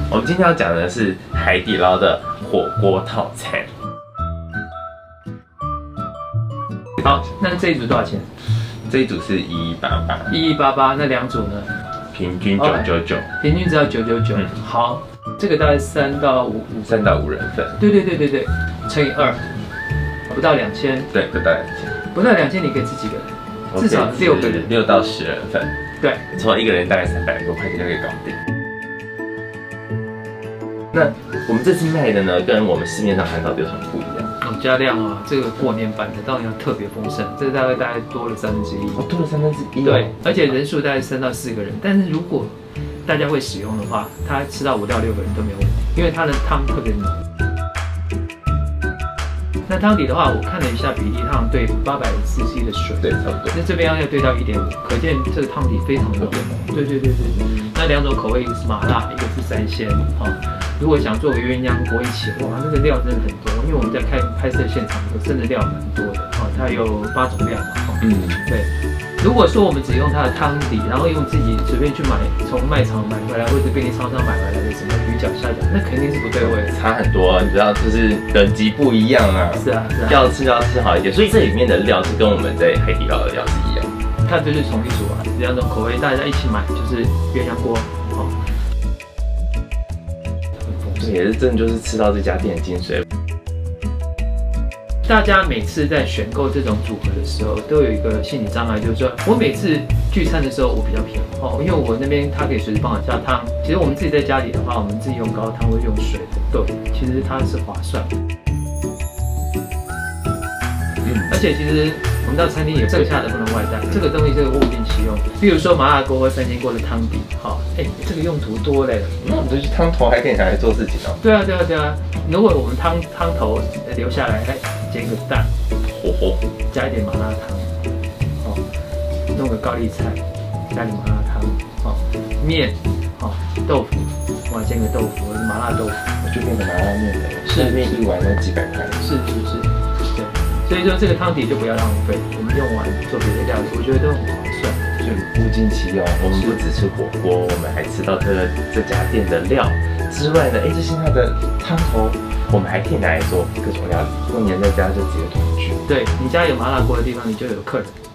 我们今天要讲的是海底捞的火锅套餐。 好，那这一组多少钱？ 这一组是1188，1188， 那2组呢？ 平均999， 平均只要999。好，这个大概3到5 人份。 对，乘以2，不到2000。对， 不到2000。 不到2000，你可以吃几个人？至少6个人 ，6到10人份。对，从一个人大概300多块钱就可以搞定。那我们这次卖的呢，跟我们市面上看到的有什么不一样？ 加量啊，这个过年版的当然要特别丰盛，这个大概多了1/3。 多了1/3。对， 而且人数大概3到4个人，但是如果大家会使用的话，他吃到5到6个人都没有问题，因为它的汤特别浓。那汤底的话，我看了一下比例，它好像对800cc 的水， 对，差不多。 那这边要对到1.5，可见这个汤底非常浓。对。那2种口味，一个是麻辣，一个是3鲜啊。如果想做个鸳鸯锅一起，哇，那个料真的很多，因为我们在拍摄现场，真的料蛮多的啊，它有8种料嘛。对。如果说我们只用它的汤底，然后用自己随便去买，从卖场买回来或者便利商店买回来的什么鱼饺、虾饺，那肯定是不对味， 差很多。你知道，就是等级不一样啊。是啊。要吃好一点，所以这里面的料是跟我们在海底捞的料是一样。 它就是同一组啊，2种口味大家一起买就是鸳鸯锅哦。 也是真的就是吃到这家店的精髓。 大家每次在选购这种组合的时候，都有一个心理障碍，就是说我每次聚餐的时候我比较便宜哦，因为我那边他可以随时帮我加汤。其实我们自己在家里的话，我们自己用高汤或用水豆，其实它是划算。而且其实我们到餐厅有剩下的不能外带，这个东西是物尽其用。比如说麻辣锅或3鲜锅的汤底，这个用途多嘞。 这汤头还可以拿来做事情哦。对啊。 如果我们汤头留下来，煎个蛋，加一点麻辣汤，弄个高丽菜，加点麻辣汤，面，豆腐，哇，煎个豆腐，麻辣豆腐， 就变成麻辣面了。是，面1碗都几百块。是， 对。所以说这个汤底就不要浪费，我们用完做别的料理，我觉得都很划算。 就物尽其用，我们不只吃火锅，我们还吃到这家店的料之外呢，这些它的汤头，我们还可以拿来做各种料理。过年在家就直接团聚。 对，你家有麻辣锅的地方，你就有客人。